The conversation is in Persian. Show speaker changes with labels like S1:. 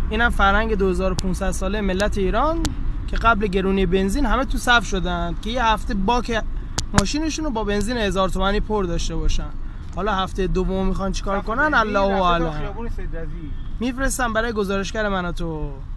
S1: اینم فرهنگ 2500 ساله ملت ایران که قبل گرونی بنزین همه تو صف شدن که یه هفته باک ماشینشون رو با بنزین 1000 تومانی پر داشته باشن. حالا هفته دوم میخوان چیکار کنن الله اعلم. میفرستم برای گزارشگر من و تو.